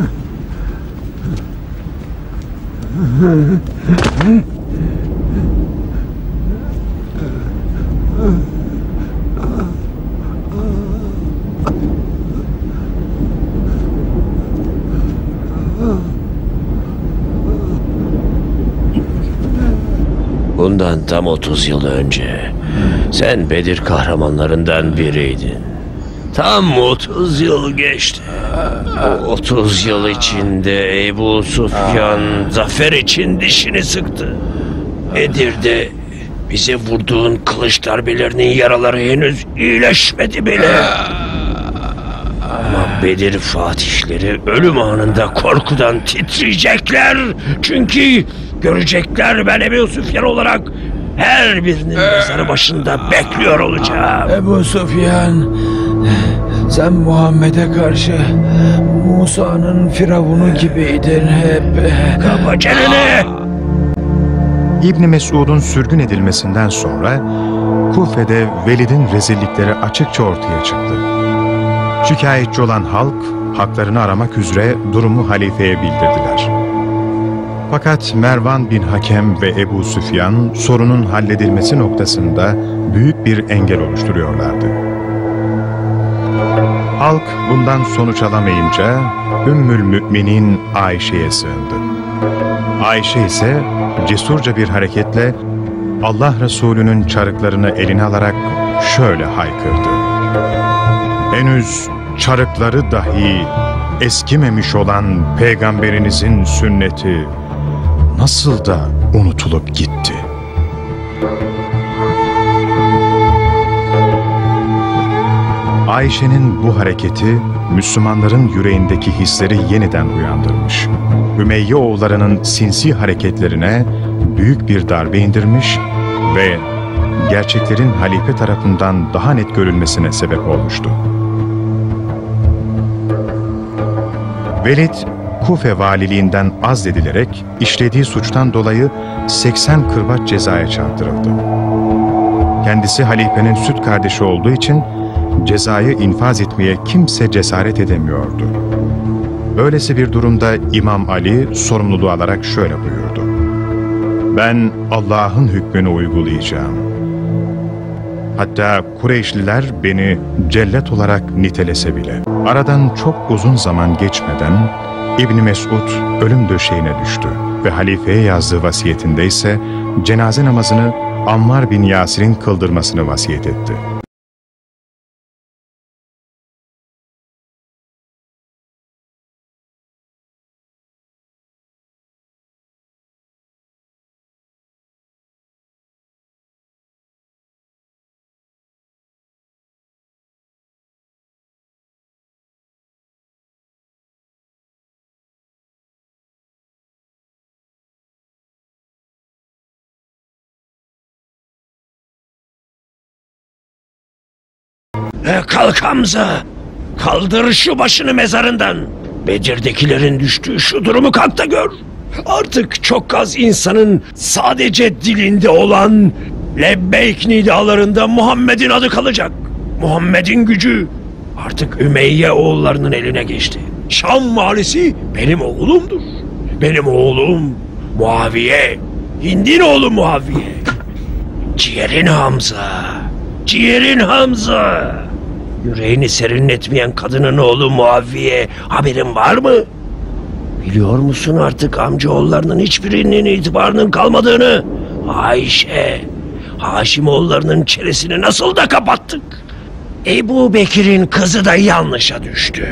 Bundan tam 30 yıl önce sen Bedir kahramanlarından biriydin. Tam 30 yıl geçti. O 30 yıl içinde Ebu Süfyan zafer için dişini sıktı. Bedir'de bize vurduğun kılıç darbelerinin yaraları henüz iyileşmedi bile. Ama Bedir fatihleri ölüm anında korkudan titriyecekler. Çünkü görecekler ben Ebu Süfyan olarak her birinin mezarı başında bekliyor olacağım. Ebu Süfyan, sen Muhammed'e karşı Musa'nın firavunu gibiydin hep. Kapa çeneni! İbn Mesud'un sürgün edilmesinden sonra Kufe'de Velid'in rezillikleri açıkça ortaya çıktı. Şikayetçi olan halk haklarını aramak üzere durumu halifeye bildirdiler. Fakat Mervan bin Hakem ve Ebu Süfyan sorunun halledilmesi noktasında büyük bir engel oluşturuyorlardı. Halk bundan sonuç alamayınca Ümmül Müminin Ayşe'ye sığındı. Ayşe ise cesurca bir hareketle Allah Resulü'nün çarıklarını eline alarak şöyle haykırdı: "Henüz çarıkları dahi eskimemiş olan Peygamberinizin sünneti nasıl da unutulup gitti?" Ayşe'nin bu hareketi Müslümanların yüreğindeki hisleri yeniden uyandırmış. Ümeyye oğullarının sinsi hareketlerine büyük bir darbe indirmiş ve gerçeklerin halife tarafından daha net görülmesine sebep olmuştu. Velid, Kufe valiliğinden azledilerek işlediği suçtan dolayı 80 kırbaç cezaya çarptırıldı. Kendisi halifenin süt kardeşi olduğu için cezayı infaz etmeye kimse cesaret edemiyordu. Böylesi bir durumda İmam Ali sorumluluğu alarak şöyle buyurdu: "Ben Allah'ın hükmünü uygulayacağım. Hatta Kureyşliler beni cellat olarak nitelese bile." Aradan çok uzun zaman geçmeden İbn Mesud ölüm döşeğine düştü ve halifeye yazdığı vasiyetinde ise cenaze namazını Ammar bin Yasir'in kıldırmasını vasiyet etti. Kalk Hamza! Kaldır şu başını mezarından! Bedir'dekilerin düştüğü şu durumu kalk da gör! Artık çok az insanın sadece dilinde olan lebbeyk nidalarında Muhammed'in adı kalacak. Muhammed'in gücü artık Ümeyye oğullarının eline geçti. Şam valisi benim oğlumdur. Benim oğlum Muaviye, Hind'in oğlu Muaviye. Ciğerin Hamza, ciğerin Hamza. Yüreğini serinletmeyen kadının oğlu Muaviye, haberin var mı? Biliyor musun artık amcaoğullarının hiçbirinin itibarının kalmadığını? Ayşe, Haşimoğullarının çenesini nasıl da kapattık? Ebu Bekir'in kızı da yanlışa düştü.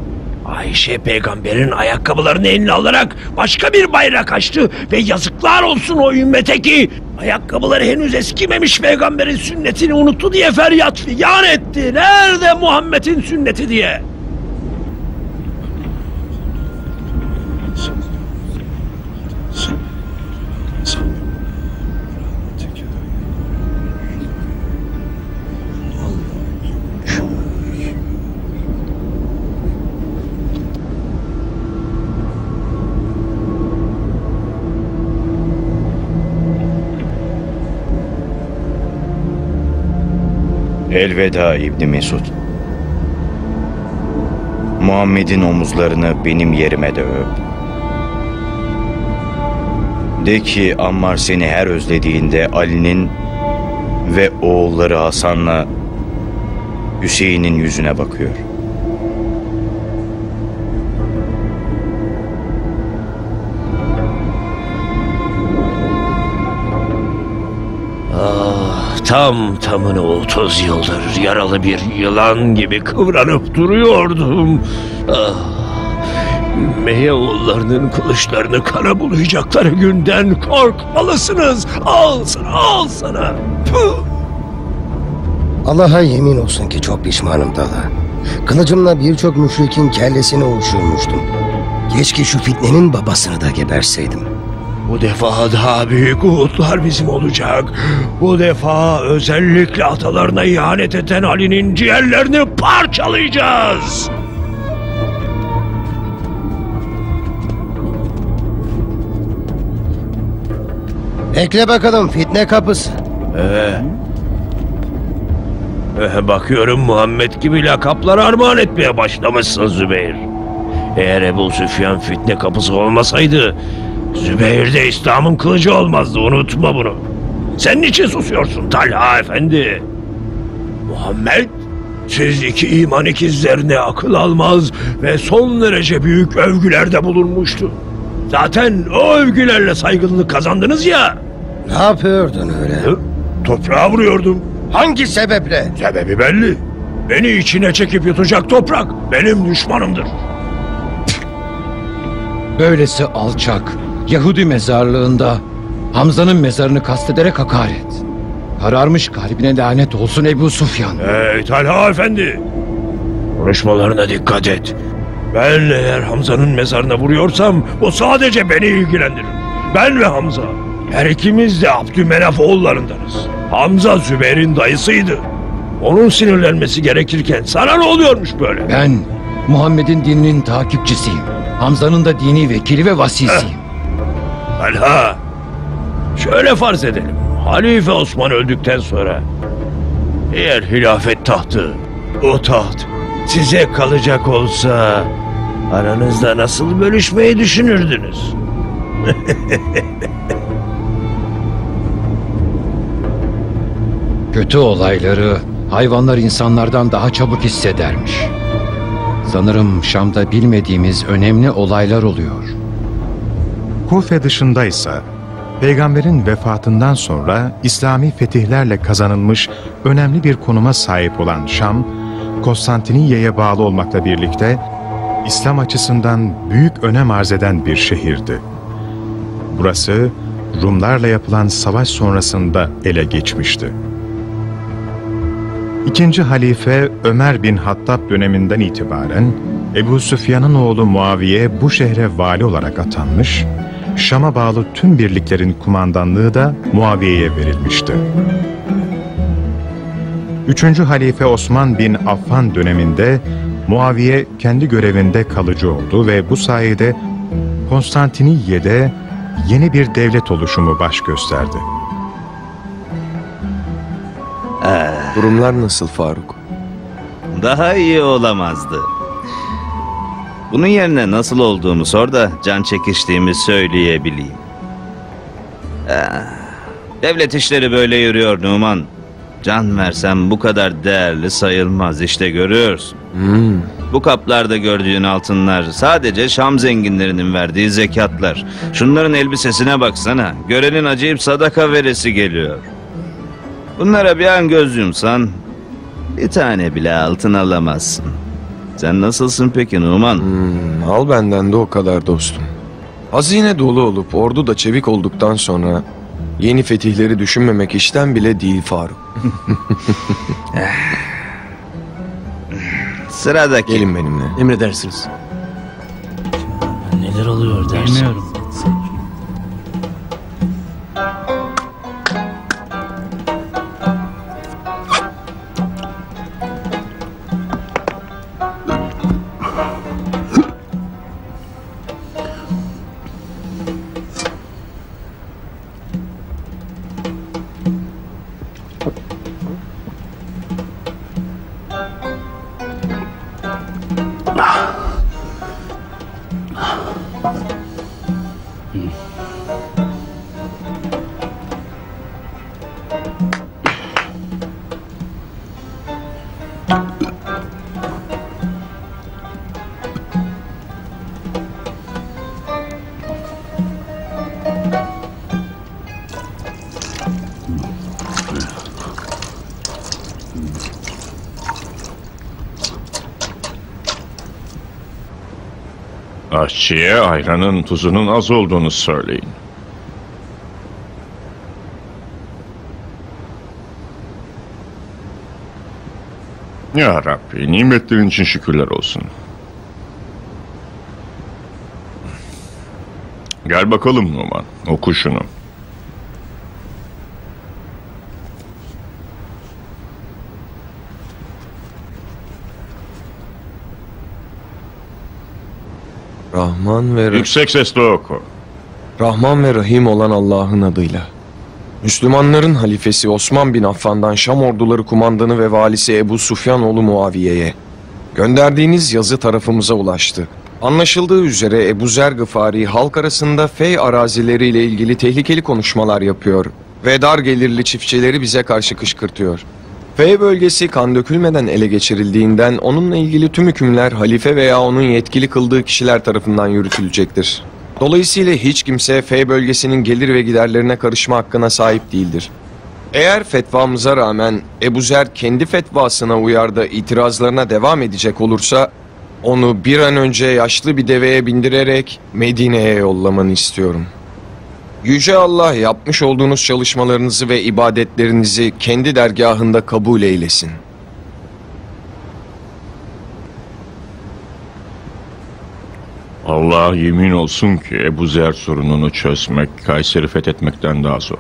Ayşe peygamberin ayakkabılarını eline alarak başka bir bayrak açtı ve yazıklar olsun o ümmete ki ayakkabıları henüz eskimemiş peygamberin sünnetini unuttu diye feryat figan etti. Nerede Muhammed'in sünneti diye. Elveda İbn Mesud. Muhammed'in omuzlarını benim yerime de öp. De ki Ammar seni her özlediğinde Ali'nin ve oğulları Hasan'la Hüseyin'in yüzüne bakıyor. Tam tamına 30 yıldır yaralı bir yılan gibi kıvranıp duruyordum. Meyeoğullarının kılıçlarını kana bulayacakları günden korkmalısınız. Al sana, al sana. Puh! Allah'a yemin olsun ki çok pişmanım Dala. Kılıcımla birçok müşrikin kellesini uçurmuştum. Keşke şu fitnenin babasını da geberseydim. Bu defa daha büyük umutlar bizim olacak. Bu defa özellikle atalarına ihanet eden Ali'nin ciğerlerini parçalayacağız. Bekle bakalım fitne kapısı. Bakıyorum Muhammed gibi lakaplar armağan etmeye başlamışsın Zübeyir. Eğer Ebu Süfyan fitne kapısı olmasaydı Zübeyir de İslam'ın kılıcı olmazdı, unutma bunu. Sen niçin susuyorsun Talha Efendi? Muhammed, siz iki iman ikizlerine akıl almaz ve son derece büyük övgülerde bulunmuştu. Zaten o övgülerle saygınlık kazandınız ya. Ne yapıyordun öyle? Toprağa vuruyordum. Hangi sebeple? Sebebi belli. Beni içine çekip yutacak toprak benim düşmanımdır. Böylesi alçak, Yahudi mezarlığında Hamza'nın mezarını kastederek hakaret. Kararmış kalbine lanet olsun Ebu Süfyan. Hey Talha Efendi! Konuşmalarına dikkat et. Ben eğer Hamza'nın mezarına vuruyorsam o sadece beni ilgilendirir. Ben ve Hamza, her ikimiz de Abdümenaf oğullarındanız. Hamza Zübeyir'in dayısıydı. Onun sinirlenmesi gerekirken sana ne oluyormuş böyle? Ben Muhammed'in dininin takipçisiyim. Hamza'nın da dini vekili ve vasisiyim. Talha, şöyle farz edelim. Halife Osman öldükten sonra eğer hilafet tahtı, o taht size kalacak olsa aranızda nasıl bölüşmeyi düşünürdünüz? Kötü olayları hayvanlar insanlardan daha çabuk hissedermiş. Sanırım Şam'da bilmediğimiz önemli olaylar oluyor. Kufe dışındaysa Peygamberin vefatından sonra İslami fetihlerle kazanılmış önemli bir konuma sahip olan Şam, Konstantiniyye'ye bağlı olmakla birlikte İslam açısından büyük önem arz eden bir şehirdi. Burası Rumlarla yapılan savaş sonrasında ele geçmişti. İkinci halife Ömer bin Hattab döneminden itibaren Ebu Süfyan'ın oğlu Muaviye bu şehre vali olarak atanmış, Şam'a bağlı tüm birliklerin kumandanlığı da Muaviye'ye verilmişti. Üçüncü halife Osman bin Affan döneminde Muaviye kendi görevinde kalıcı oldu ve bu sayede Konstantiniyye'de yeni bir devlet oluşumu baş gösterdi. Durumlar nasıl Faruk? Daha iyi olamazdı. Bunun yerine nasıl olduğumu sor da can çekiştiğimi söyleyebileyim. Devlet işleri böyle yürüyor Numan. Can versem bu kadar değerli sayılmaz, işte görüyorsun. Bu kaplarda gördüğün altınlar sadece Şam zenginlerinin verdiği zekatlar. Şunların elbisesine baksana, görenin acayip sadaka veresi geliyor. Bunlara bir an göz yumsan bir tane bile altın alamazsın. Sen nasılsın peki Numan? Al benden de o kadar dostum. Hazine dolu olup ordu da çevik olduktan sonra yeni fetihleri düşünmemek işten bile değil Faruk. Sıradaki. Gelin benimle. Emredersiniz. Neler oluyor dersin? Bilmiyorum. Aşçıya ayranın tuzunun az olduğunu söyleyin. Ya Rabbi, nimetlerin için şükürler olsun. Gel bakalım Numan, oku şunu. Yüksek sesle oku. Rahman ve Rahim olan Allah'ın adıyla. Müslümanların halifesi Osman bin Affan'dan Şam orduları kumandanı ve valisi Ebu Sufyan oğlu Muaviye'ye gönderdiğiniz yazı tarafımıza ulaştı. Anlaşıldığı üzere Ebu Zer Gıfari halk arasında fey arazileriyle ilgili tehlikeli konuşmalar yapıyor ve dar gelirli çiftçileri bize karşı kışkırtıyor. Fey bölgesi kan dökülmeden ele geçirildiğinden onunla ilgili tüm hükümler halife veya onun yetkili kıldığı kişiler tarafından yürütülecektir. Dolayısıyla hiç kimse Fey bölgesinin gelir ve giderlerine karışma hakkına sahip değildir. Eğer fetvamıza rağmen Ebu Zer kendi fetvasına uyar da itirazlarına devam edecek olursa onu bir an önce yaşlı bir deveye bindirerek Medine'ye yollamanı istiyorum. Yüce Allah yapmış olduğunuz çalışmalarınızı ve ibadetlerinizi kendi dergahında kabul eylesin. Allah yemin olsun ki Ebu Zer sorununu çözmek Kayseri fethetmekten daha zor.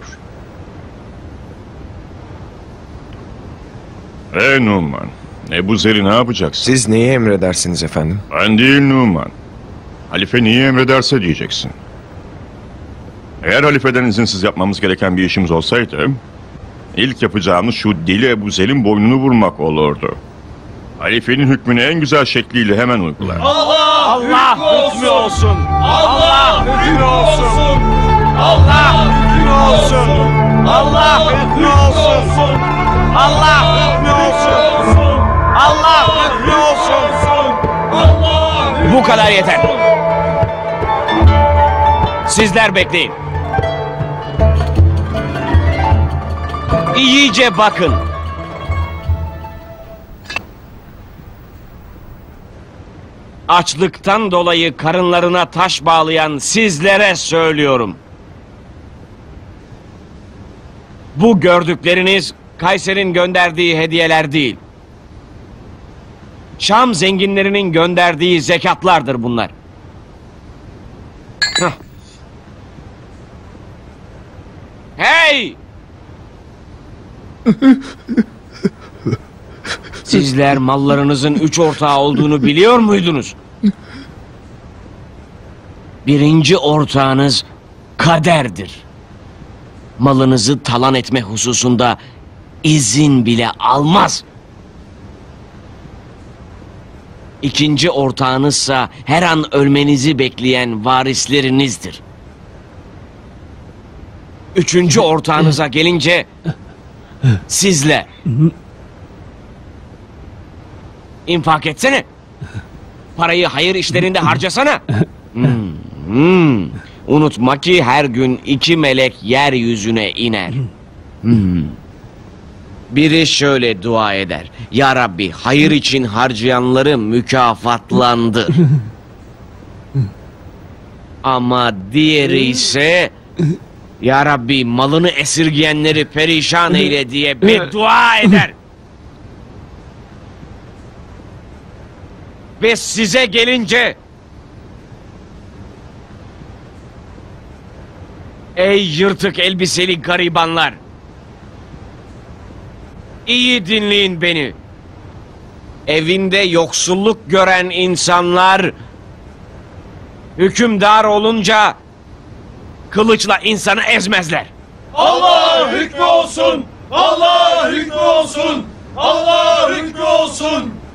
Numan, Ebu Zer'i ne yapacaksın? Siz neyi emredersiniz efendim? Ben değil Numan. Halife neyi emrederse diyeceksin. Eğer halifeden izinsiz yapmamız gereken bir işimiz olsaydı, ilk yapacağımız şu deli Ebu Zer'in boynunu vurmak olurdu. Halifenin hükmünü en güzel şekliyle hemen uygular. Allah hükmü olsun. Allah hükmü olsun. Allah hükmü olsun. Allah hükmü olsun. Allah hükmü olsun. Allah hükmü olsun. Bu kadar yeter. Sizler bekleyin. İyice bakın. Açlıktan dolayı karınlarına taş bağlayan sizlere söylüyorum. Bu gördükleriniz Kayser'in gönderdiği hediyeler değil. Şam zenginlerinin gönderdiği zekatlardır bunlar. Hah. Hey! Sizler mallarınızın 3 ortağı olduğunu biliyor muydunuz? Birinci ortağınız kaderdir. Malınızı talan etme hususunda izin bile almaz. İkinci ortağınızsa her an ölmenizi bekleyen varislerinizdir. Üçüncü ortağınıza gelince sizle. İnfak etsene. Parayı hayır işlerinde harcasana. Unutma ki her gün 2 melek yeryüzüne iner. Biri şöyle dua eder: Ya Rabbi, hayır için harcayanları mükafatlandır. Ama diğeri ise: Ya Rabbi, malını esirgeyenleri perişan eyle diye beddua eder. Ve size gelince: Ey yırtık elbiseli garibanlar! İyi dinleyin beni. Evinde yoksulluk gören insanlar hükümdar olunca kılıçla insanı ezmezler. Allah hükmü olsun. Allah hükmü olsun. Allah hükmü olsun.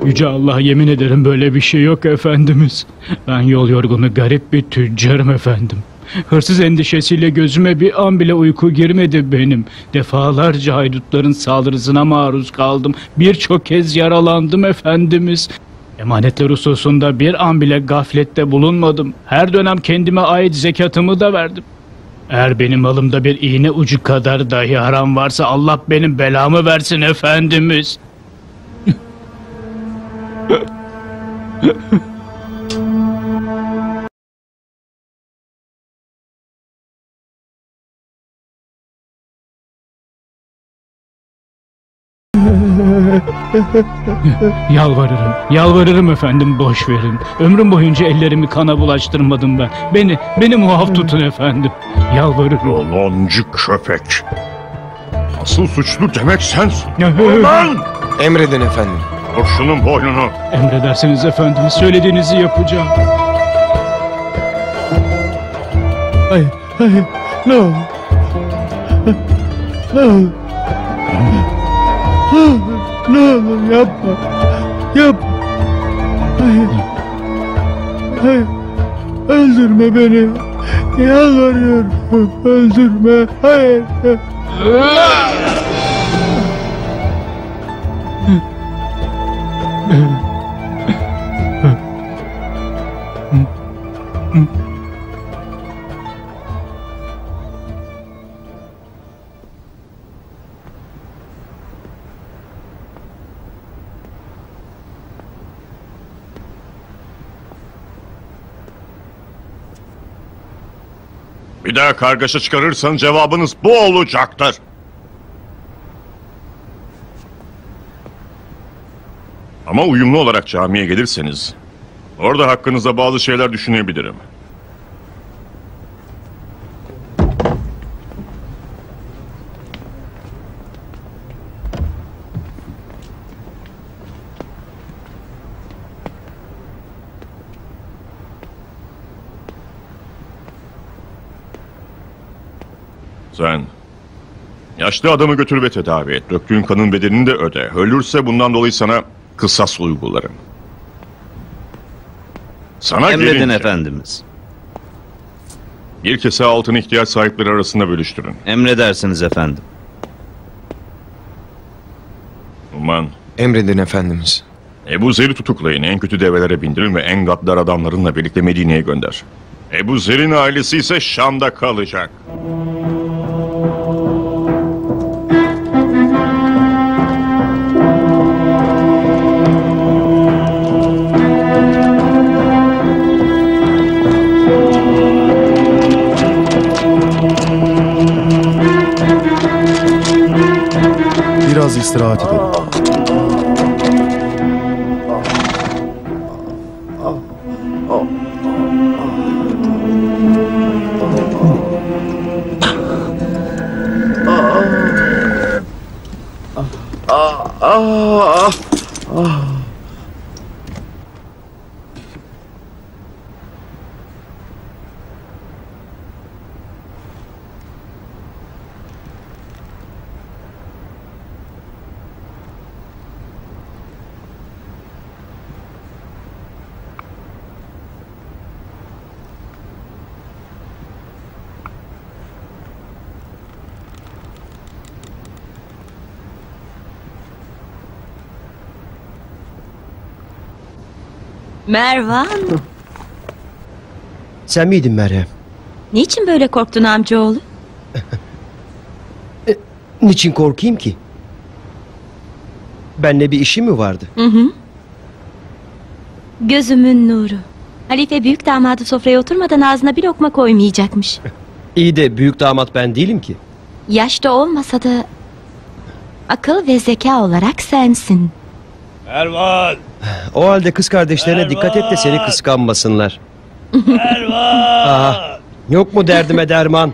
Yüce Allah'a yemin ederim böyle bir şey yok efendimiz. Ben yol yorgunu garip bir tüccarım efendim. Hırsız endişesiyle gözüme bir an bile uyku girmedi benim. Defalarca haydutların saldırısına maruz kaldım. Birçok kez yaralandım efendimiz. Emanetler hususunda bir an bile gaflette bulunmadım. Her dönem kendime ait zekatımı da verdim. Eğer benim malımda bir iğne ucu kadar dahi haram varsa Allah benim belamı versin efendimiz. Yalvarırım efendim, boş verin. Ömrüm boyunca ellerimi kana bulaştırmadım ben. Beni muaf tutun efendim. Yalvarırım. Yalancı köpek. Asıl suçlu demek sensin. Lan! Emredin efendim. Kurşunun boynunu. Emredersiniz efendim, söylediğinizi yapacağım. Hayır, ne olur. Ne olur. Ne olur yapma. Yapma. Hayır. Öldürme beni. Yalvarıyorum. Öldürme. Hayır. Bir daha kargaşa çıkarırsan cevabınız bu olacaktır. Ama uyumlu olarak camiye gelirseniz, orada hakkınızda bazı şeyler düşünebilirim. Sen yaşlı adamı götür ve tedavi et. Döktüğün kanın bedelini de öde. Ölürse bundan dolayı sana kısas uygularım. Sana Emredin gelince, efendimiz. bir kese altını ihtiyaç sahipleri arasında bölüştürün. Emredersiniz efendim. Aman. Emredin efendimiz. Ebu Zer'i tutuklayın. En kötü develere bindirin ve en gaddar adamlarınla birlikte Medine'ye gönder. Ebu Zer'in ailesi ise Şam'da kalacak. Biraz istirahat edelim. Mervan, Sen miydin Meryem? niçin böyle korktun amcaoğlu? Niçin korkayım ki? Benle bir işi mi vardı? Hı hı. Gözümün nuru. Halife büyük damadı sofraya oturmadan ağzına bir lokma koymayacakmış. İyi de büyük damat ben değilim ki. Yaşta olmasa da akıl ve zeka olarak sensin. Ervan! O halde kız kardeşlerine dikkat et de seni kıskanmasınlar. Ervan! Aha, yok mu derdime derman?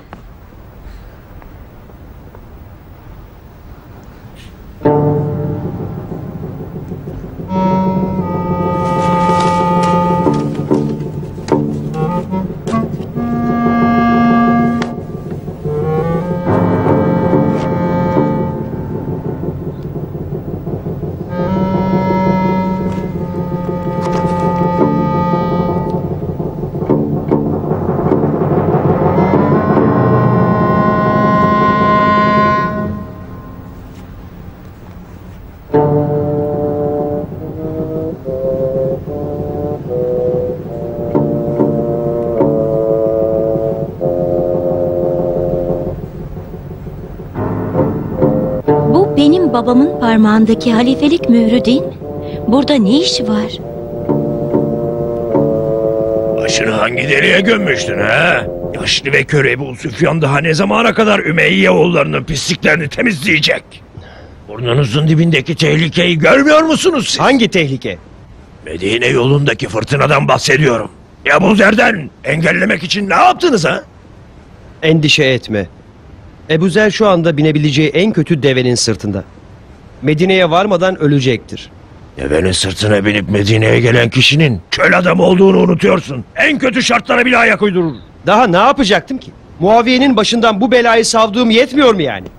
babamın parmağındaki halifelik mührü değil mi? Burada ne işi var? Başını hangi deliğe gömmüştün ha? Yaşlı ve kör Ebu Süfyan daha ne zamana kadar Ümeyye oğullarının pisliklerini temizleyecek? Burnunuzun dibindeki tehlikeyi görmüyor musunuz siz? Hangi tehlike? Medine yolundaki fırtınadan bahsediyorum. Ebu Zer'den engellemek için ne yaptınız ha? Endişe etme. Ebu Zer şu anda binebileceği en kötü devenin sırtında. Medine'ye varmadan ölecektir. Devenin sırtına binip Medine'ye gelen kişinin çöl adam olduğunu unutuyorsun. En kötü şartlara bile ayak uydurur. Daha ne yapacaktım ki? Muaviye'nin başından bu belayı savduğum yetmiyor mu yani?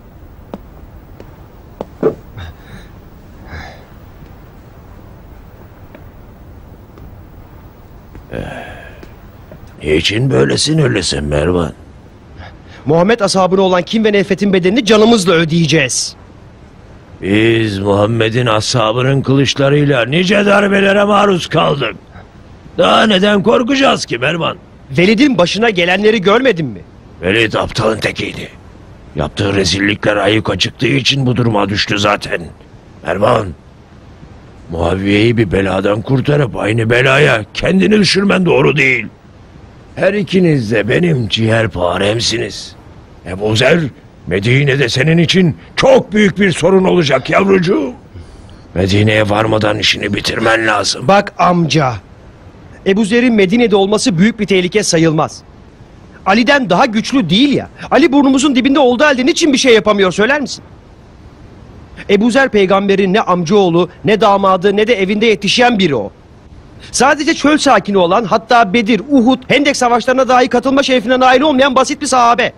Niçin böyle sinirlisin Mervan? Muhammed ashabına olan kin ve nefretin bedelini canımızla ödeyeceğiz. Biz Muhammed'in ashabının kılıçlarıyla nice darbelere maruz kaldık. Daha neden korkacağız ki Mervan? Velid'in başına gelenleri görmedin mi? Velid aptalın tekiydi. Yaptığı rezillikler ayyuka çıktığı için bu duruma düştü zaten. Mervan, Muaviye'yi bir beladan kurtarıp aynı belaya kendini düşürmen doğru değil. Her ikiniz de benim ciğerparemsiniz. Ebu Zer, Medine'de senin için çok büyük bir sorun olacak yavrucuğum. Medine'ye varmadan işini bitirmen lazım. Bak amca, Ebu Zer'in Medine'de olması büyük bir tehlike sayılmaz. Ali'den daha güçlü değil ya. Ali burnumuzun dibinde olduğu halde niçin bir şey yapamıyor söyler misin? Ebu Zer peygamberin ne amcaoğlu, ne damadı, ne de evinde yetişen biri o. Sadece çöl sakini olan, hatta Bedir, Uhud, Hendek savaşlarına dahi katılma şerefine nail olmayan basit bir sahabe.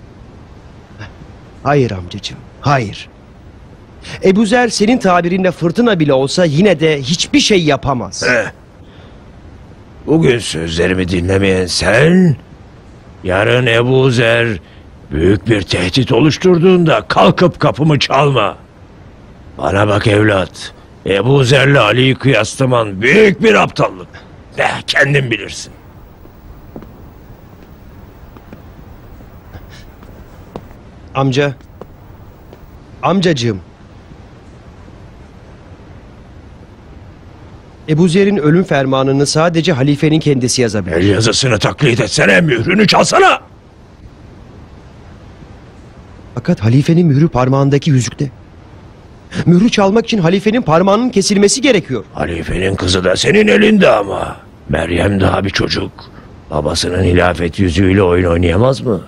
Hayır amcacığım, hayır. Ebu Zer senin tabirinle fırtına bile olsa yine de hiçbir şey yapamaz. Bugün sözlerimi dinlemeyen sen, yarın Ebu Zer büyük bir tehdit oluşturduğunda kalkıp kapımı çalma. Bana bak evlat, Ebu Zer'le Ali'yi kıyaslaman büyük bir aptallık. Kendin bilirsin. Amca, amcacığım. Ebu Zer'in ölüm fermanını sadece halifenin kendisi yazabilir. El yazısını taklit etsene, mührünü çalsana. Fakat halifenin mührü parmağındaki yüzükte. Mührü çalmak için halifenin parmağının kesilmesi gerekiyor. Halifenin kızı da senin elinde ama. Meryem daha bir çocuk. Babasının hilafet yüzüğüyle oyun oynayamaz mı?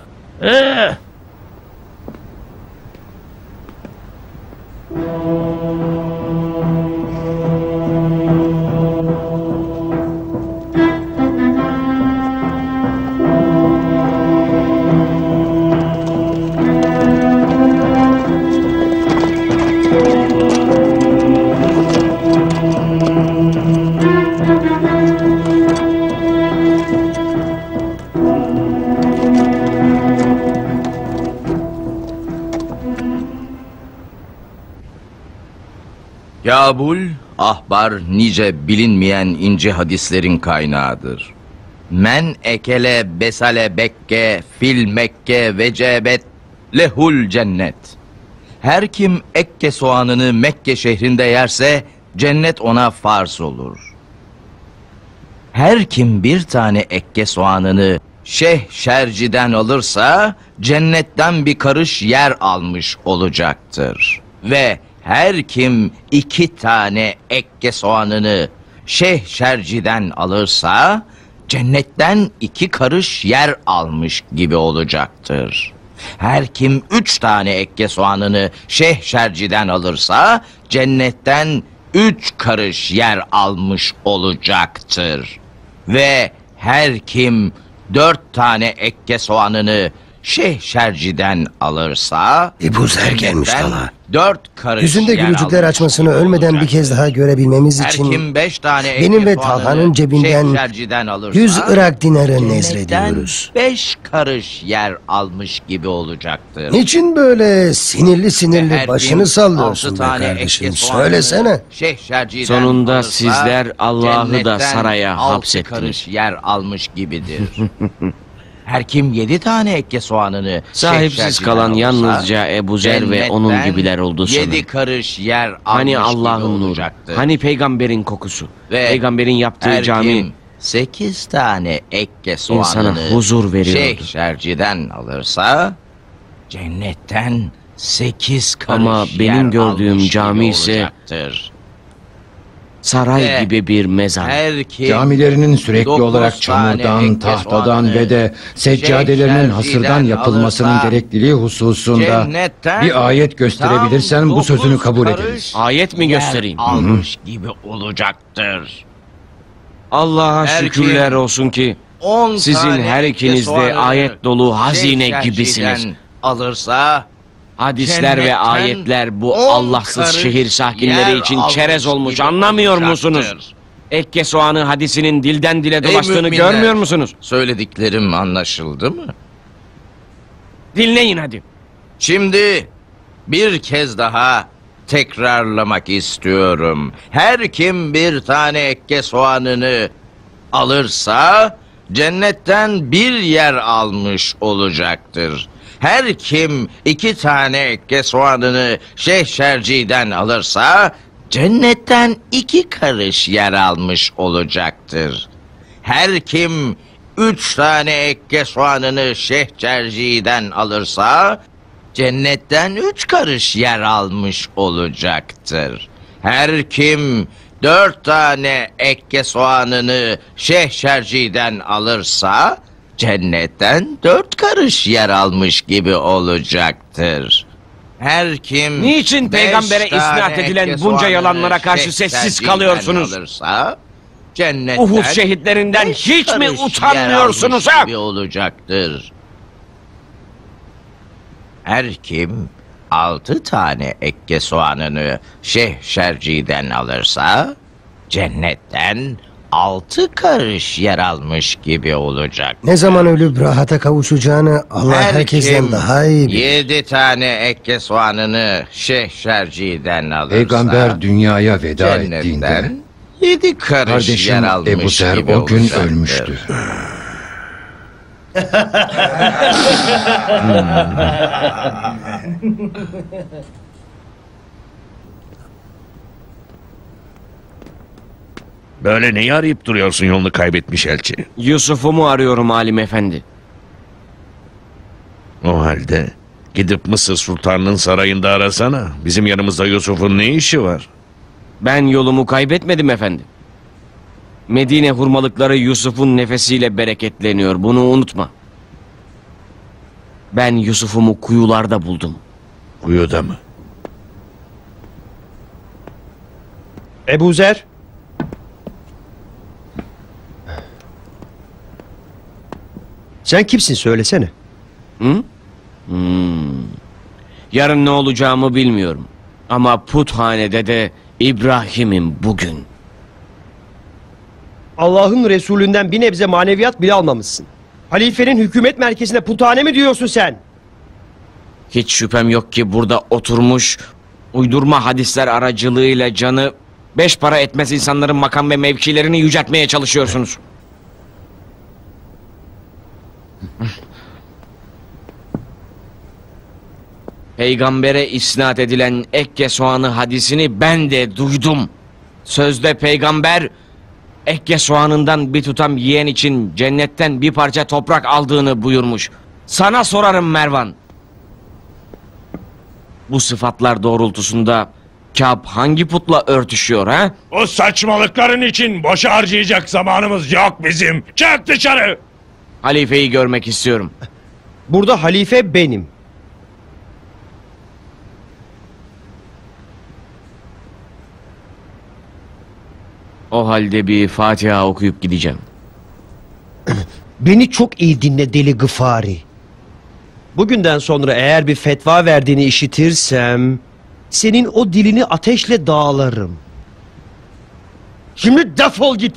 Kabul, ahbar nice bilinmeyen ince hadislerin kaynağıdır. Men ekele besale bekke fil Mekke vecebet lehul cennet. Her kim ekke soğanını Mekke şehrinde yerse cennet ona farz olur. Her kim bir tane ekke soğanını Şeyh Şerci'den alırsa cennetten bir karış yer almış olacaktır. Ve her kim 2 tane ekke soğanını Şeyh Şerci'den alırsa cennetten 2 karış yer almış gibi olacaktır. Her kim 3 tane ekke soğanını Şeyh Şerci'den alırsa cennetten 3 karış yer almış olacaktır. Ve her kim 4 tane ekke soğanını Şeyh Şerci'den alırsa Ebu Zer gelmiş dala. 4 karış Yüzünde gülücükler açmasını ölmeden bir kez daha görebilmemiz için kim 5 tane benim ve Talha'nın cebinden 100 Irak dinarı nezrediyoruz. 5 karış yer almış gibi olacaktır. Niçin böyle sinirli başını sallıyorsun be kardeşim? Söylesene. Sonunda sizler Allah'ı da saraya hapsettiniz. Karış yer almış gibidir. Her kim 7 tane ekke soğanını Sahipsiz şehşerciden kalan alırsa, yalnızca Ebu Zer ve onun cennetten gibiler oldu sana. 7 karış yer almış Hani gibi Allah'ın nuru, olacaktır. hani peygamberin kokusu, Ve peygamberin yaptığı her cami kim 8 tane ekke soğanını insana huzur veriyordu. şehşerciden alırsa cennetten 8 karış Ama benim yer gördüğüm almış cami gibi ise olacaktır. saray Ve gibi bir mezar. her kim Camilerinin sürekli 9 olarak tane çamurdan, ekke tahtadan soğanını ve de seccadelerinin şehşerciden hasırdan yapılmasının alırsa gerekliliği hususunda cennetten bir ayet gösterebilirsen tam bu sözünü 9 kabul karış ederiz. Ayet mi yer göstereyim? almış gibi olacaktır. Allah'a Her şükürler kim olsun ki 10 sizin tane her ekke ikiniz de soğanını ayet dolu hazine şehşerciden gibisiniz. alırsa Hadisler ve cennetten ayetler bu 10 Allahsız karış şehir sakinleri yer için almış çerez olmuş, gibi anlamıyor musunuz? olacaktır. Ekke soğanı hadisinin dilden dile Ey dolaştığını müminler, görmüyor musunuz? Söylediklerim anlaşıldı mı? Dinleyin hadi. Şimdi bir kez daha tekrarlamak istiyorum. Her kim bir tane ekke soğanını alırsa cennetten bir yer almış olacaktır. Her kim 2 tane ekke soğanını şehşerciden alırsa cennetten 2 karış yer almış olacaktır. Her kim 3 tane ekke soğanını şehçerciden alırsa cennetten 3 karış yer almış olacaktır. Her kim 4 tane ekke soğanını şehşerciden alırsa cennetten 4 karış yer almış gibi olacaktır. Her kim Niçin 5 peygambere tane isnat edilen ekke bunca soğanını yalanlara karşı sessiz şehçerciden kalıyorsunuz? alırsa, cennetten Uhud şehitlerinden 5 hiç mi karış utanmıyorsunuz yer ha? almış gibi olacaktır. Her kim 6 tane ekke soğanını şehşerciden alırsa cennetten 6 karış yer almış gibi olacak. Ne zaman ölüp rahata kavuşacağını Allah herkesten daha iyi bilir. 7 tane ekke soğanını şehşerciden alırsa Peygamber dünyaya veda ettiğinde cennetten 7 karış kardeşim yer almış Ebu Zer gibi o gün olacaktır. ölmüştü. Böyle neyi arayıp duruyorsun yolunu kaybetmiş elçi? Yusuf'umu arıyorum Halim Efendi. O halde gidip Mısır Sultanı'nın sarayında arasana. Bizim yanımızda Yusuf'un ne işi var? Ben yolumu kaybetmedim efendim. Medine hurmalıkları Yusuf'un nefesiyle bereketleniyor. Bunu unutma. Ben Yusuf'umu kuyularda buldum. Kuyuda mı? Ebu Zer. Sen kimsin söylesene. Hı? Yarın ne olacağımı bilmiyorum. Ama puthanede de İbrahim'im bugün. Allah'ın Resulünden bir nebze maneviyat bile almamışsın. Halifenin hükümet merkezine puthane mi diyorsun sen? Hiç şüphem yok ki burada oturmuş uydurma hadisler aracılığıyla canı 5 para etmez insanların makam ve mevkilerini yüceltmeye çalışıyorsunuz. Peygambere isnat edilen ekke soğanı hadisini ben de duydum. Sözde peygamber ekke soğanından bir tutam yiyen için cennetten bir parça toprak aldığını buyurmuş. Sana sorarım Mervan. Bu sıfatlar doğrultusunda Kâb hangi putla örtüşüyor ha? O saçmalıkların için boşa harcayacak zamanımız yok bizim. Çık dışarı! Halifeyi görmek istiyorum. Burada halife benim. O halde bir Fatiha okuyup gideceğim. Beni çok iyi dinle deli Gıfari. Bugünden sonra eğer bir fetva verdiğini işitirsem senin o dilini ateşle dağlarım. Şimdi defol git.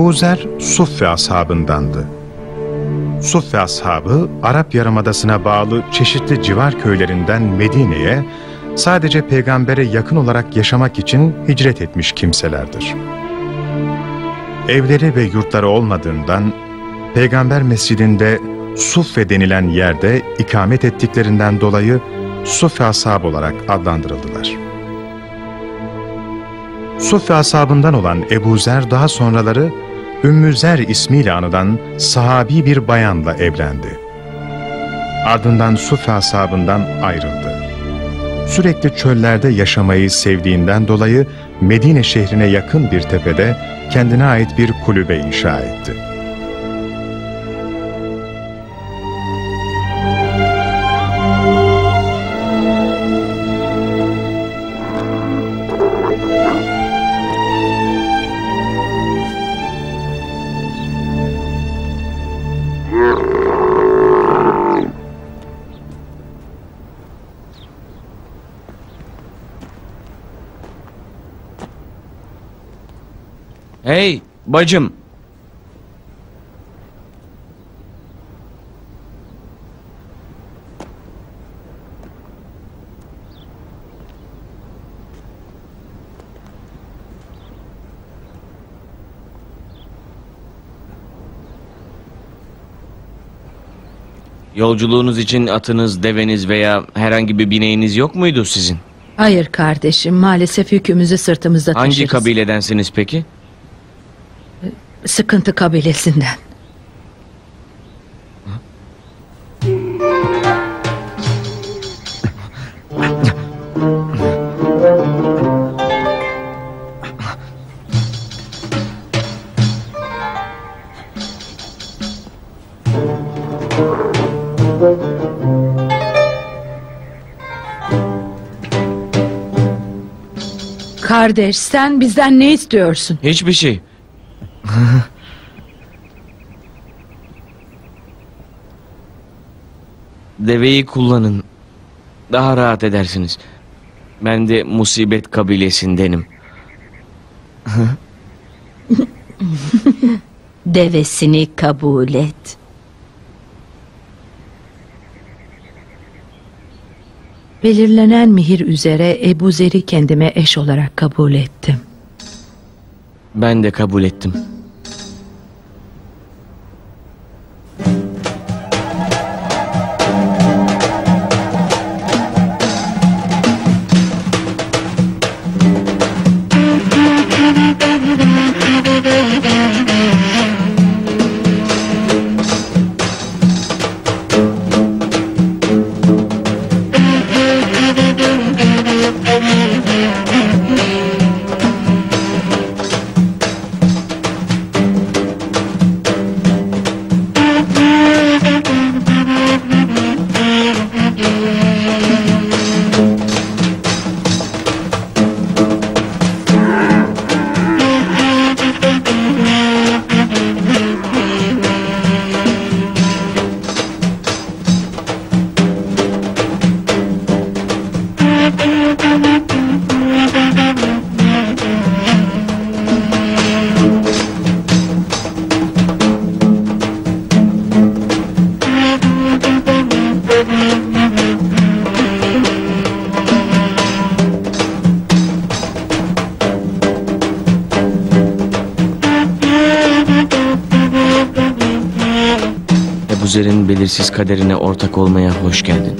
Ebu Zer Suffe ashabındandı. Suffe ashabı Arap Yarımadası'na bağlı çeşitli civar köylerinden Medine'ye sadece peygambere yakın olarak yaşamak için hicret etmiş kimselerdir. Evleri ve yurtları olmadığından Peygamber Mescidinde Suffe denilen yerde ikamet ettiklerinden dolayı Suffe ashabı olarak adlandırıldılar. Suffe ashabından olan Ebu Zer daha sonraları Ümmü Zer ismiyle anılan sahabi bir bayanla evlendi. Ardından Suffe ashabından ayrıldı. Sürekli çöllerde yaşamayı sevdiğinden dolayı Medine şehrine yakın bir tepede kendine ait bir kulübe inşa etti. Hey bacım. Yolculuğunuz için atınız, deveniz veya herhangi bir bineğiniz yok muydu sizin? Hayır kardeşim, maalesef yükümüzü sırtımızda taşırız. Hangi kabiledensiniz peki? Sıkıntı kabilesinden. Kardeş, sen bizden ne istiyorsun? Hiçbir şey. Deveyi kullanın. Daha rahat edersiniz. Ben de musibet kabilesindenim. Devesini kabul et. Belirlenen mihir üzere Ebu Zer'i kendime eş olarak kabul ettim. Ben de kabul ettim. Ebu Zer'in belirsiz kaderine ortak olmaya hoş geldin.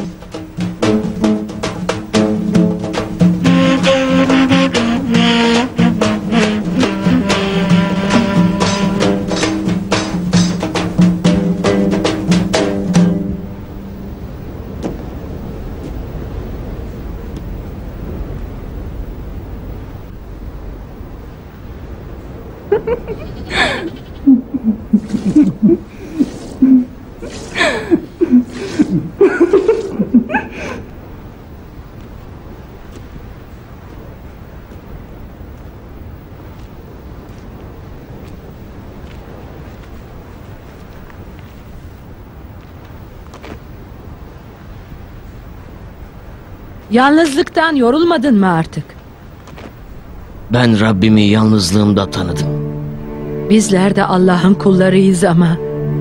Yalnızlıktan yorulmadın mı artık? Ben Rabbimi yalnızlığımda tanıdım. Bizler de Allah'ın kullarıyız ama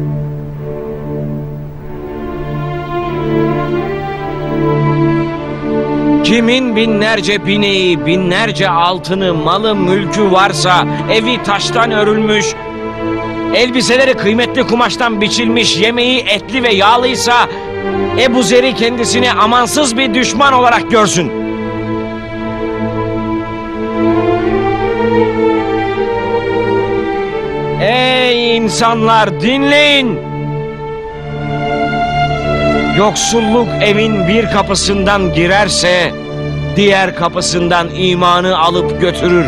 Kimin binlerce bineği, binlerce altını, malı, mülkü varsa, evi taştan örülmüş, elbiseleri kıymetli kumaştan biçilmiş, yemeği etli ve yağlıysa, Ebu Zer'i kendisini amansız bir düşman olarak görsün. Ey insanlar, dinleyin! Yoksulluk evin bir kapısından girerse, diğer kapısından imanı alıp götürür.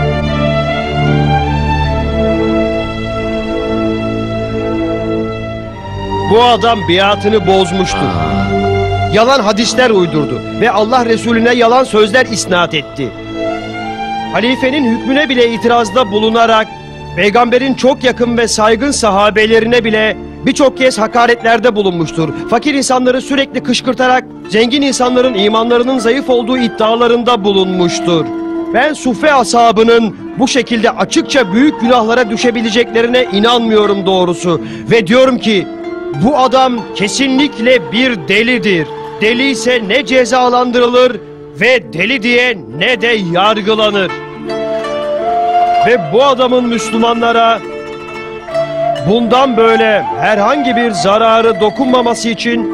Bu adam biatını bozmuştu. Yalan hadisler uydurdu ve Allah Resulüne yalan sözler isnat etti. Halifenin hükmüne bile itirazda bulunarak, peygamberin çok yakın ve saygın sahabelerine bile birçok kez hakaretlerde bulunmuştur. Fakir insanları sürekli kışkırtarak zengin insanların imanlarının zayıf olduğu iddialarında bulunmuştur. Ben Suffe ashabının bu şekilde açıkça büyük günahlara düşebileceklerine inanmıyorum doğrusu. Ve diyorum ki bu adam kesinlikle bir delidir. Deli ise ne cezalandırılır ve deli diye ne de yargılanır. Ve bu adamın Müslümanlara bundan böyle herhangi bir zararı dokunmaması için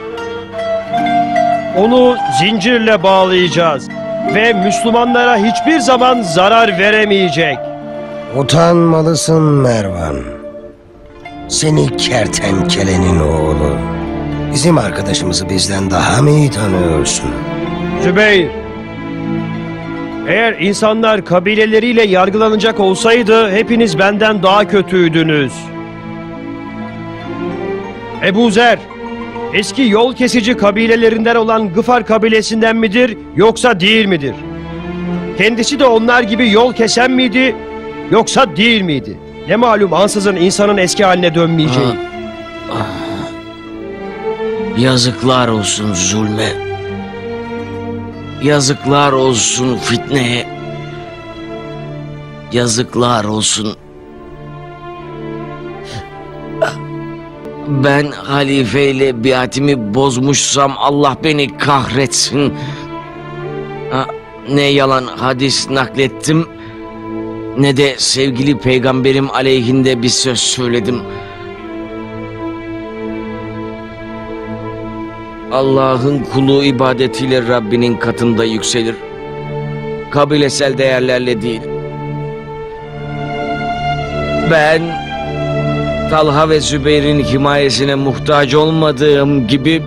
onu zincirle bağlayacağız. Ve Müslümanlara hiçbir zaman zarar veremeyecek. Utanmalısın Mervan. Seni kertenkelenin oğlu. Bizim arkadaşımızı bizden daha mı iyi tanıyorsun? Zübeyir, eğer insanlar kabileleriyle yargılanacak olsaydı hepiniz benden daha kötüydünüz. Ebu Zer, eski yol kesici kabilelerinden olan Gıfar kabilesinden midir yoksa değil midir? Kendisi de onlar gibi yol kesen miydi yoksa değil miydi? Ne malum ansızın insanın eski haline dönmeyeceği. Yazıklar olsun zulme. Yazıklar olsun fitneye. Yazıklar olsun. Ben halifeyle biatimi bozmuşsam Allah beni kahretsin. Ne yalan hadis naklettim, ne de sevgili peygamberim aleyhinde bir söz söyledim. Allah'ın kulu ibadetiyle Rabbinin katında yükselir. Kabilesel değerlerle değil. Ben Talha ve Zübeyir'in himayesine muhtaç olmadığım gibi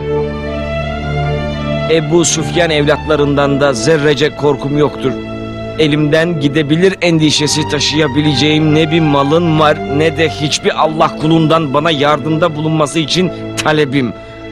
Ebu Süfyan evlatlarından da zerrece korkum yoktur. Elimden gidebilir endişesi taşıyabileceğim ne bir malın var ne de hiçbir Allah kulundan bana yardımda bulunması için talebim.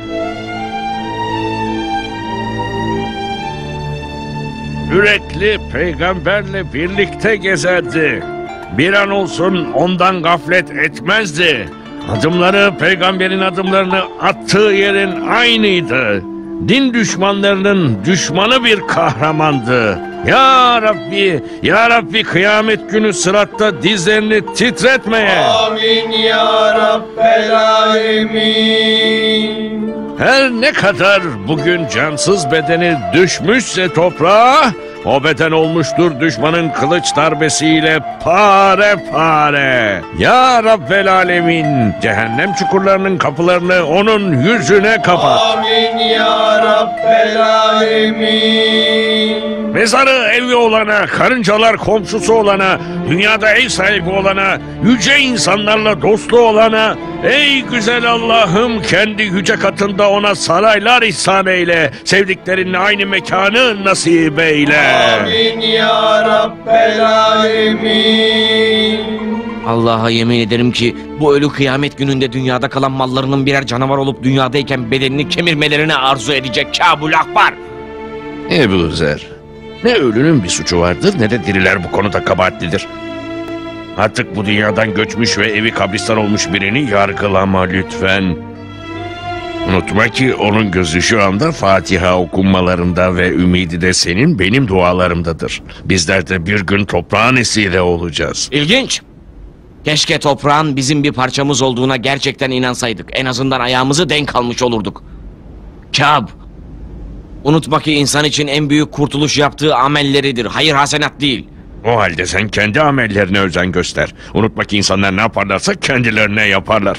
Yürekli peygamberle birlikte gezerdi. Bir an olsun ondan gaflet etmezdi. Adımları peygamberin adımlarını attığı yerin aynıydı. Din düşmanlarının düşmanı bir kahramandı. Ya Rabbi, Ya Rabbi kıyamet günü sıratta dizlerini titretmeye. Amin ya Rabbel alemin. Her ne kadar bugün cansız bedeni düşmüşse toprağa, o beden olmuştur düşmanın kılıç darbesiyle pare pare. Ya Rabbel alemin, cehennem çukurlarının kapılarını onun yüzüne kapat. Amin ya Rabbel alemin. Mezarı evi olana, karıncalar komşusu olana, dünyada ev sahibi olana, yüce insanlarla dostlu olana, ey güzel Allah'ım kendi yüce katında ona saraylar ihsan eyle, sevdiklerinle aynı mekanı nasip eyle. Amin ya Rabbel alemin. Allah'a yemin ederim ki bu ölü kıyamet gününde dünyada kalan mallarının birer canavar olup dünyadayken bedenini kemirmelerini arzu edecek Kabul Akbar. Ebu Zer, ne ölünün bir suçu vardır ne de diriler bu konuda kabahatlidir. Artık bu dünyadan göçmüş ve evi kabristan olmuş birini yargılama lütfen. Unutma ki onun gözü şu anda Fatiha okunmalarında ve ümidi de senin benim dualarımdadır. Bizler de bir gün toprağın esiri olacağız. İlginç. Keşke toprağın bizim bir parçamız olduğuna gerçekten inansaydık. En azından ayağımızı denk almış olurduk. Kâb, unutma ki insan için en büyük kurtuluş yaptığı amelleridir. Hayır hasenat değil. O halde sen kendi amellerine özen göster. Unutma ki insanlar ne yaparlarsa kendilerine yaparlar.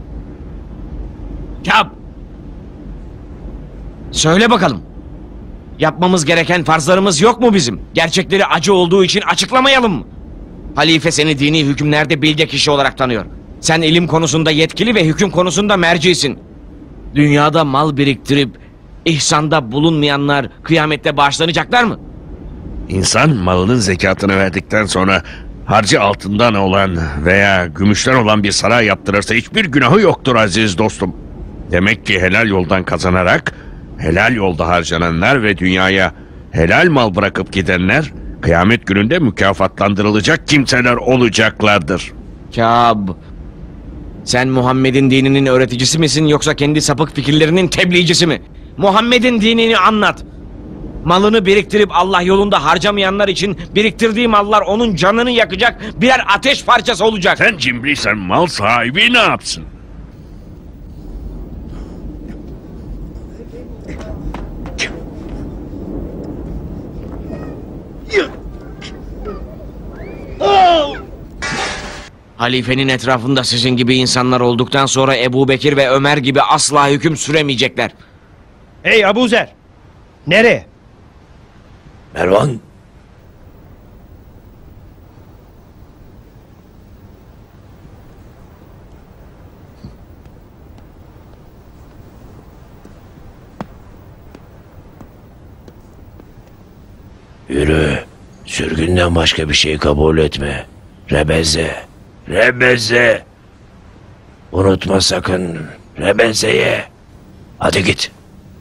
Kâb, söyle bakalım. Yapmamız gereken farzlarımız yok mu bizim? Gerçekleri acı olduğu için açıklamayalım mı? Halife seni dini hükümlerde bilge kişi olarak tanıyor. Sen ilim konusunda yetkili ve hüküm konusunda mercisin. Dünyada mal biriktirip ihsanda bulunmayanlar kıyamette bağışlanacaklar mı? İnsan malının zekatını verdikten sonra harcı altından olan veya gümüşten olan bir saray yaptırırsa hiçbir günahı yoktur aziz dostum. Demek ki helal yoldan kazanarak helal yolda harcananlar ve dünyaya helal mal bırakıp gidenler kıyamet gününde mükafatlandırılacak kimseler olacaklardır. Kâb, sen Muhammed'in dininin öğreticisi misin yoksa kendi sapık fikirlerinin tebliğcisi mi? Muhammed'in dinini anlat. Malını biriktirip Allah yolunda harcamayanlar için biriktirdiği mallar onun canını yakacak birer ateş parçası olacak. Sen cimriysen mal sahibi ne yapsın? Halifenin etrafında sizin gibi insanlar olduktan sonra Ebu Bekir ve Ömer gibi asla hüküm süremeyecekler. Hey Abuzer! Nereye? Mervan. Yürü. Sürgünden başka bir şey kabul etme. Rebeze. Rebeze. Unutma sakın. Rebezeye. Hadi git.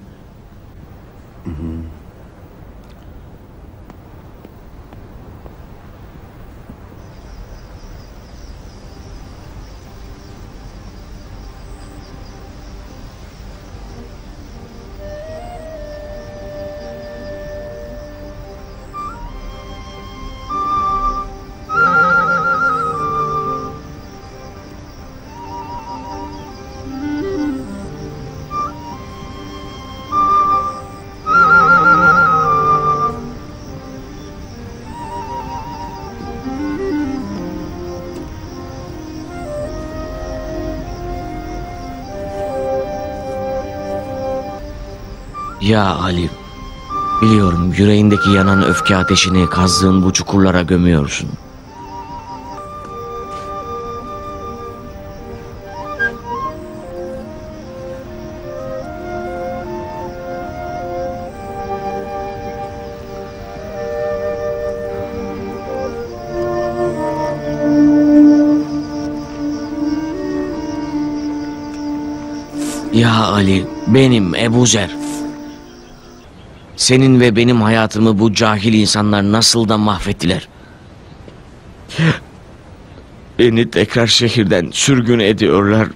Ya Ali, biliyorum yüreğindeki yanan öfke ateşini kazdığın bu çukurlara gömüyorsun. Ya Ali, benim Ebu Zer. Senin ve benim hayatımı bu cahil insanlar nasıl da mahvettiler. Beni tekrar şehirden sürgün ediyorlar.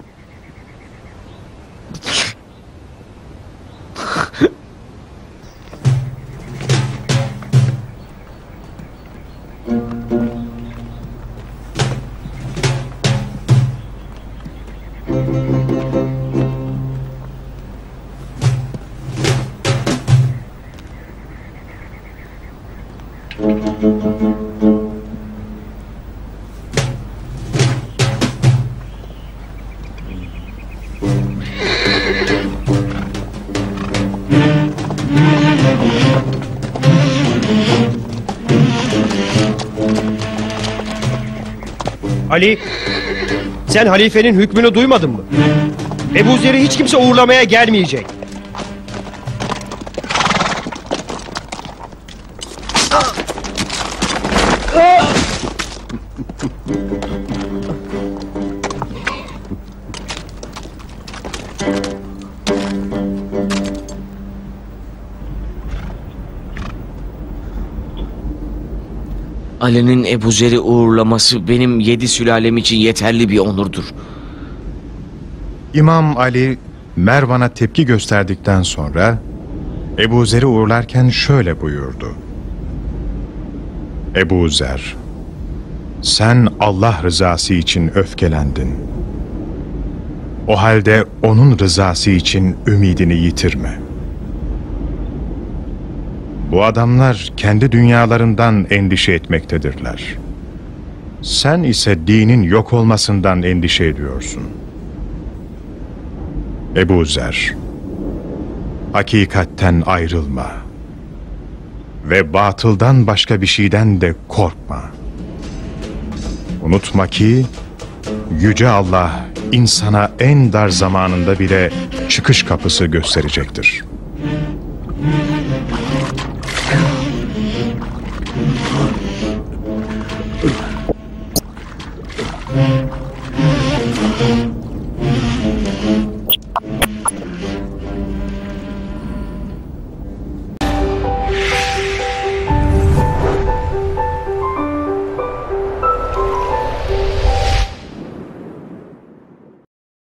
Ali, sen halifenin hükmünü duymadın mı? Ebu Zer'i hiç kimse uğurlamaya gelmeyecek. Ali'nin Ebu Zer'i uğurlaması benim 7 sülalem için yeterli bir onurdur. İmam Ali Mervan'a tepki gösterdikten sonra Ebu Zer'i uğurlarken şöyle buyurdu. Ebu Zer, Sen Allah rızası için öfkelendin. O halde onun rızası için ümidini yitirme. Bu adamlar kendi dünyalarından endişe etmektedirler. Sen ise dinin yok olmasından endişe ediyorsun. Ebu Zer, hakikatten ayrılma ve batıldan başka bir şeyden de korkma. Unutma ki Yüce Allah insana en dar zamanında bile çıkış kapısı gösterecektir.